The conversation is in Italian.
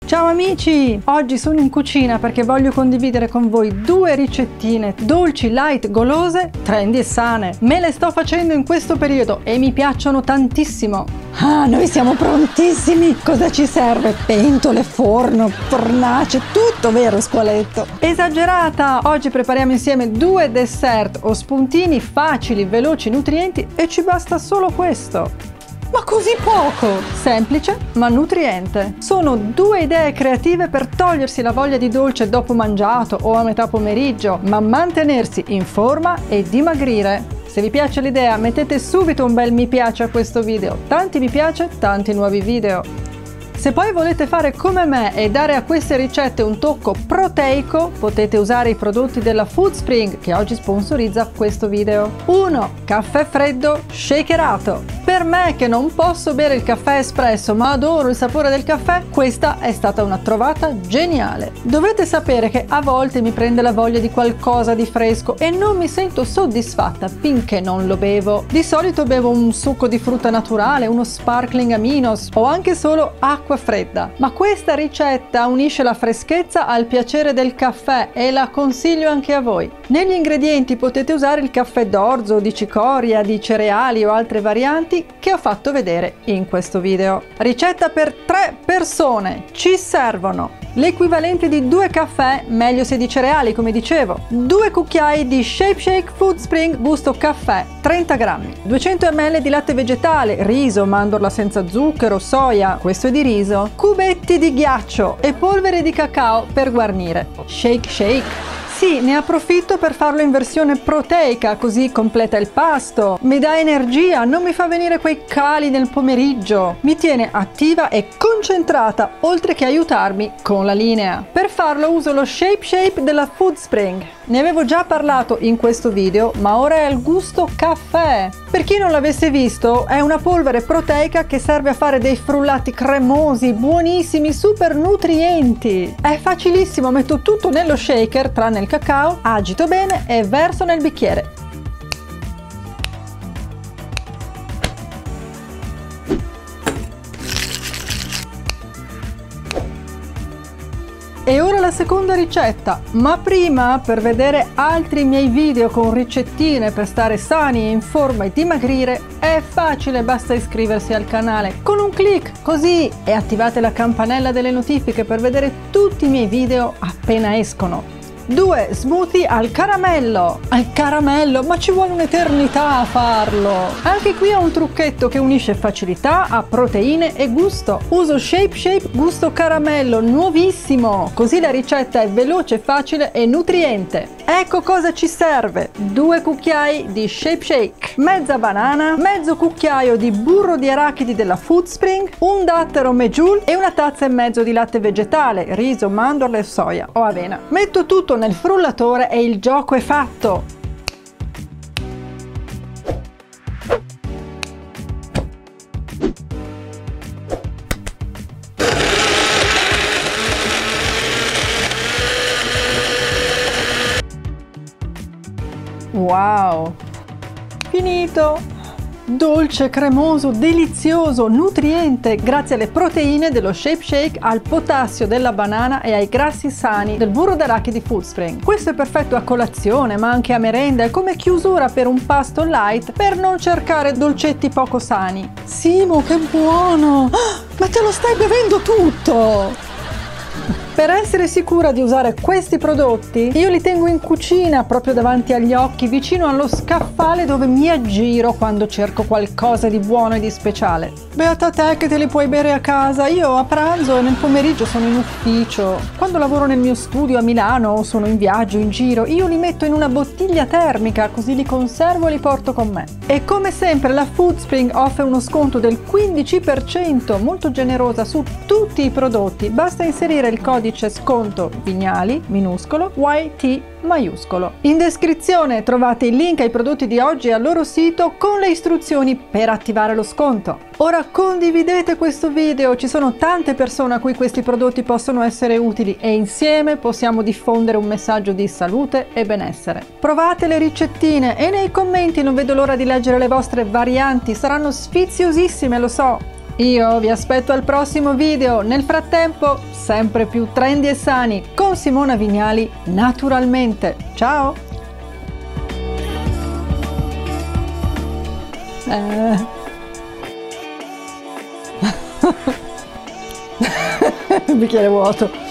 Ciao amici! Oggi sono in cucina perché voglio condividere con voi due ricettine dolci, light, golose, trendy e sane. Me le sto facendo in questo periodo e mi piacciono tantissimo. Ah, noi siamo prontissimi! Cosa ci serve? Pentole, forno, fornace, tutto vero squaletto? Esagerata! Oggi prepariamo insieme due dessert o spuntini facili, veloci, nutrienti e ci basta solo questo. Ma così poco! Semplice ma nutriente. Sono due idee creative per togliersi la voglia di dolce dopo mangiato o a metà pomeriggio, ma mantenersi in forma e dimagrire. Se vi piace l'idea mettete subito un bel mi piace a questo video. Tanti mi piace, tanti nuovi video. Se poi volete fare come me e dare a queste ricette un tocco proteico, potete usare i prodotti della Foodspring che oggi sponsorizza questo video. 1. Caffè freddo shakerato. Per me che non posso bere il caffè espresso ma adoro il sapore del caffè, questa è stata una trovata geniale. Dovete sapere che a volte mi prende la voglia di qualcosa di fresco e non mi sento soddisfatta finché non lo bevo. Di solito bevo un succo di frutta naturale, uno sparkling aminos o anche solo acqua fredda, ma questa ricetta unisce la freschezza al piacere del caffè e la consiglio anche a voi. Negli ingredienti potete usare il caffè d'orzo, di cicoria, di cereali o altre varianti che ho fatto vedere in questo video. Ricetta per 3 persone. Ci servono l'equivalente di 2 caffè, meglio se di cereali come dicevo, 2 cucchiai di Shape Shake Foodspring gusto caffè 30 grammi, 200 ml di latte vegetale, riso, mandorla senza zucchero, soia, questo è di riso, cubetti di ghiaccio e polvere di cacao per guarnire. Shake shake. Sì, ne approfitto per farlo in versione proteica, così completa il pasto, mi dà energia, non mi fa venire quei cali nel pomeriggio, mi tiene attiva e concentrata, oltre che aiutarmi con la linea. Per farlo uso lo Shape Shape della Foodspring. Ne avevo già parlato in questo video, ma ora è al gusto caffè. Per chi non l'avesse visto, è una polvere proteica che serve a fare dei frullati cremosi, buonissimi, super nutrienti. È facilissimo, metto tutto nello shaker, tranne il cacao, agito bene e verso nel bicchiere. E ora la seconda ricetta, ma prima, per vedere altri miei video con ricettine per stare sani e in forma e dimagrire, è facile, basta iscriversi al canale con un clic, così, e attivate la campanella delle notifiche per vedere tutti i miei video appena escono. 2 smoothie al caramello. Al caramello? Ma ci vuole un'eternità a farlo! Anche qui ho un trucchetto che unisce facilità a proteine e gusto. Uso Shape Shape gusto caramello, nuovissimo! Così la ricetta è veloce, facile e nutriente. Ecco cosa ci serve: 2 cucchiai di Shape Shake, mezza banana, mezzo cucchiaio di burro di arachidi della Foodspring, un dattero Medjool e una tazza e mezzo di latte vegetale, riso, mandorle, soia o avena. Metto tutto nel frullatore e il gioco è fatto. Wow! Finito! Dolce, cremoso, delizioso, nutriente grazie alle proteine dello Shape Shake, al potassio della banana e ai grassi sani del burro d'arachidi Foodspring. Questo è perfetto a colazione ma anche a merenda e come chiusura per un pasto light per non cercare dolcetti poco sani. Simo, che buono! Ma te lo stai bevendo tutto! Per essere sicura di usare questi prodotti, io li tengo in cucina proprio davanti agli occhi, vicino allo scaffale dove mi aggiro quando cerco qualcosa di buono e di speciale. Beata te che te li puoi bere a casa, io a pranzo e nel pomeriggio sono in ufficio. Quando lavoro nel mio studio a Milano o sono in viaggio, in giro, io li metto in una bottiglia termica, così li conservo e li porto con me. E come sempre la Foodspring offre uno sconto del 15%, molto generosa su tutti i prodotti, basta inserire il codice sconto Vignali minuscolo YT maiuscolo. In descrizione trovate il link ai prodotti di oggi e al loro sito con le istruzioni per attivare lo sconto. Ora condividete questo video, ci sono tante persone a cui questi prodotti possono essere utili e insieme possiamo diffondere un messaggio di salute e benessere. Provate le ricettine e nei commenti non vedo l'ora di leggere le vostre varianti, saranno sfiziosissime, lo so. Io vi aspetto al prossimo video, nel frattempo sempre più trendy e sani con Simona Vignali naturalmente. Ciao! Bicchiere vuoto.